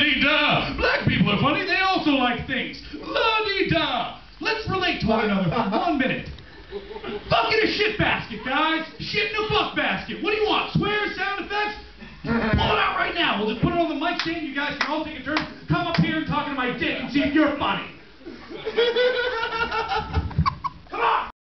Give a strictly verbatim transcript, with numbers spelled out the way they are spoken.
La-dee-da! Black people are funny, they also like things. La-dee-da! Let's relate to one another for one minute. Fuck in a shit basket, guys! Shit in a fuck basket! What do you want? Swears, sound effects? Pull it out right now! We'll just put it on the mic stand, you guys can all take a turn, come up here and talk to my dick and see if you're funny.